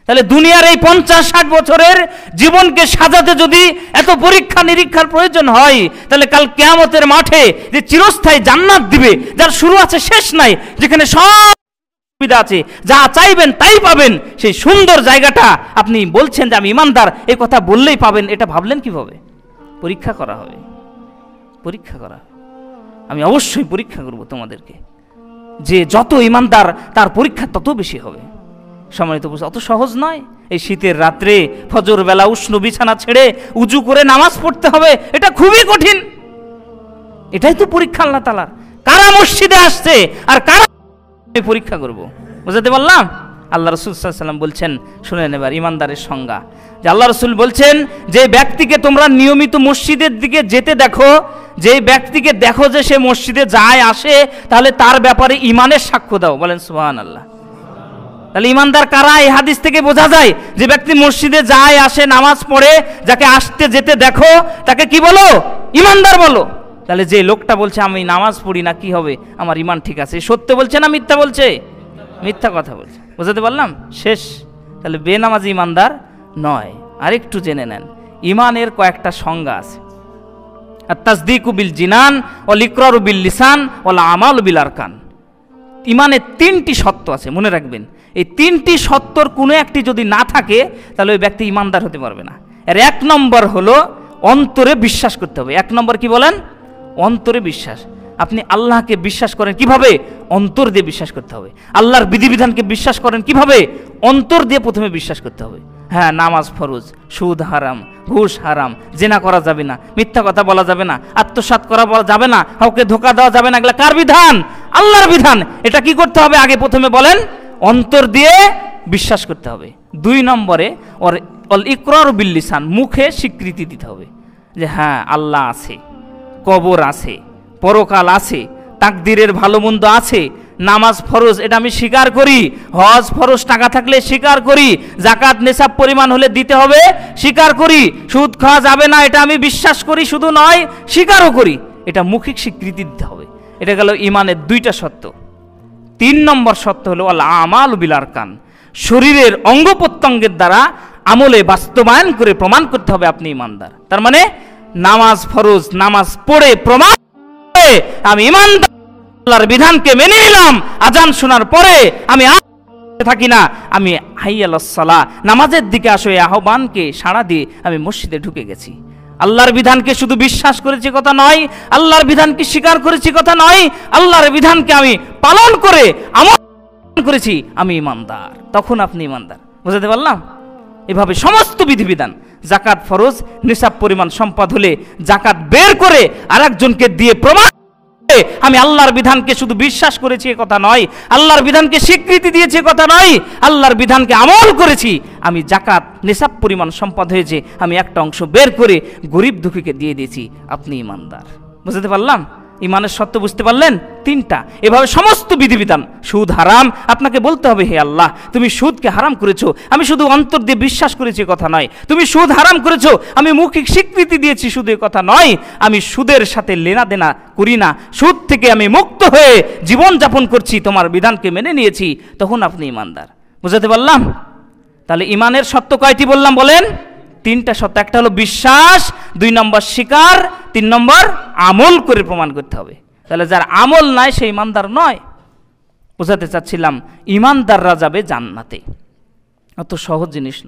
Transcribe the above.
তাহলে দুনিয়ার এই 50-60 বছরের জীবনকে সাজাতে যদি এত পরীক্ষা নিরীক্ষার প্রয়োজন হয়, তাহলে কাল কিয়ামতের মাঠে যে চিরস্থায়ী জান্নাত দিবে, যার শুরু আছে শেষ নাই, যেখানে সব সুবিধা আছে, যা চাইবেন তাই পাবেন, সেই সুন্দর জায়গাটা আপনি বলছেন যে আমি ইমানদার, এই কথা বললেই পাবেন, এটা ভাবলেন কিভাবে? পরীক্ষা করা হবে, পরীক্ষা করা। আমি অবশ্যই পরীক্ষা করব তোমাদেরকে, যে যত ইমানদার তার পরীক্ষা তত বেশি হবে। সম্মানিত বুঝ, অত সহজ নয়। এই শীতের রাত্রে ফজর বেলা উষ্ণ বিছানা ছেড়ে উজু করে নামাজ পড়তে হবে, এটা খুবই কঠিন। এটাই তো পরীক্ষা আল্লাহ তাআলার। কারা মসজিদে আসছে আর কারা পরীক্ষা করব, বুঝাতে পারলাম? আল্লাহ রাসূল সাল্লাল্লাহু আলাইহি ওয়াসাল্লাম বলছেন, শুনেন এবার ইমানদারের সংজ্ঞা, যে আল্লাহ রাসূল বলছেন, যে ব্যক্তিকে তোমরা নিয়মিত মসজিদের দিকে যেতে দেখো, যে ব্যক্তিকে দেখো যে সে মসজিদে যায় আসে, তাহলে তার ব্যাপারে ঈমানের সাক্ষ্য দাও। বলেন সুবহানাল্লাহ। তাহলে ইমানদার কারা? এই হাদিস থেকে বোঝা যায় যে ব্যক্তি মসজিদে যায় আসে নামাজ পড়ে, যাকে আসতে যেতে দেখো, তাকে কি বলো? ইমানদার বলো। তাহলে যে লোকটা বলছে আমি নামাজ পড়ি না, কি হবে? আমার ঈমান ঠিক আছে, সত্য বলছে না মিথ্যা বলছে? মিথ্যা কথা বলছে। বুঝাতে পারলাম? শেষ। তাহলে বেনামাজি ইমানদার নয়। আরেকটু জেনে নেন, ঈমানের কয়েকটা সংজ্ঞা আছে। আত-তাসদীকু বিল জিনান ওয়াল ইকরারু বিল লিসান ওয়াল আমালু বিল আরকান। ঈমানের 3টি সত্য আছে, মনে রাখবেন। এই 3টি সত্যর কোনো একটি যদি না থাকে, তাহলে ওই ব্যক্তি ঈমানদার হতে পারবে না। এর 1 নম্বর হলো অন্তরে বিশ্বাস করতে হবে। 1 নম্বর কি বলেন? অন্তরে বিশ্বাস। আপনি আল্লাহকে বিশ্বাস করেন কিভাবে? অন্তর দিয়ে বিশ্বাস করতে হবে। আল্লাহর বিধিবিধানকে বিশ্বাস করেন কিভাবে? অন্তর দিয়ে প্রথমে বিশ্বাস করতে হবে। হ্যাঁ, নামাজ ফরজ, সুদ হারাম, ঘুষ হারাম, জিনা করা যাবে না, মিথ্যা কথা বলা যাবে না, আত্মসাৎ করা যাবে না, কাউকে ধোঁকা দেওয়া যাবে না। এগুলা কার বিধান? আল্লাহর বিধান। এটা কি করতে হবে? আগে প্রথমে বলেন অন্তর দিয়ে বিশ্বাস করতে হবে। 2 নম্বরে ওয়াল ইকরারু বিল লিসান, মুখে স্বীকৃতি দিতে হবে যে হ্যাঁ আল্লাহ আছে, কবর আছে, পরকাল আছে, তাকদীরের ভালো মন্দ আছে, নামাজ ফরজ এটা আমি স্বীকার করি, হজ ফরজ টাকা থাকলে স্বীকার করি, যাকাত নেশাব পরিমাণ হলে দিতে হবে স্বীকার করি, সুদ খাওয়া যাবে না এটা আমি বিশ্বাস করি, শুধু নয় স্বীকারও করি। এটা মৌখিক স্বীকৃতি দিতে হবে। এটা গেল ঈমানের 2টা সত্য। 3 নম্বর সত্য হলো আল আমালু বিল আরকান, শরীরের অঙ্গ প্রত্যঙ্গের দ্বারা আমলে বাস্তবায়ন করে প্রমাণ করতে হবে আপনি ঈমানদার। তার মানে নামাজ ফরজ, নামাজ পড়ে প্রমাণ করে আমি ঈমানদার, আল্লাহর বিধানকে মেনে নিলাম। আজান শোনার পরে আমি থাকি না, আমি হাইয়া আলাস সালাহ, নামাজের দিকে আসো, এই আহ্বানকে সাড়া দিয়ে আমি মসজিদে ঢুকে গেছি। আল্লাহর বিধানকে শুধু বিশ্বাস করেছি কথা নয়, আল্লাহর বিধানকে স্বীকার করেছি কথা নয়, আল্লাহর বিধানকে আমি পালন করে আমল করেছি, আমি ঈমানদার। তখন আপনি ঈমানদার। বুঝাতে পারলাম? এভাবে সমস্ত বিধিবিধান, যাকাত ফরজ, নিসাব পরিমাণ সম্পদ হলে যাকাত বের করে আরেকজনকে দিয়ে প্রমাণ আমি আল্লাহর বিধানকে শুধু বিশ্বাস করেছি এ কথা নয়, আল্লাহর বিধানকে স্বীকৃতি দিয়েছি এ কথা নয়, আল্লাহর বিধানকে আমল করেছি। আমি যাকাত নিসাব পরিমাণ সম্পদ হয়েছে, আমি একটা অংশ বের করে গরিব দুঃখীকে দিয়ে দিয়েছি, আপনি ঈমানদার। বুঝতে পারলাম? ঈমানের সত্য বুঝতে পারলেন? 3টা। এভাবে সমস্ত বিধিবিধান। সুদ হারাম, আপনাকে বলতে হবে হে আল্লাহ তুমি সুদকে হারাম করেছো, আমি শুধু অন্তর দিয়ে বিশ্বাস করেছি কথা নয়। তুমি সুদ হারাম করেছো, আমি মৌখিক স্বীকৃতি দিয়েছি শুধু কথা নয়, আমি সুদের সাথে লেনা দেনা করি না, সুদ থেকে আমি মুক্ত হয়ে জীবন যাপন করছি, তোমার বিধানকে মেনে নিয়েছি, তখন আপনি ঈমানদার। বুঝতে পারলাম? তাহলে ঈমানের সত্য কয়টি বললাম বলেন? 3টা সত্য। একটা হলো বিশ্বাস, 2 নম্বর স্বীকার, 3 নম্বর আমল করে প্রমাণ করতে হবে। তাহলে যার আমল নাই সে ঈমানদার নয়। বোঝাতে চাচ্ছিলাম ঈমানদাররা যাবে জান্নাতে। অত সহজ জিনিস।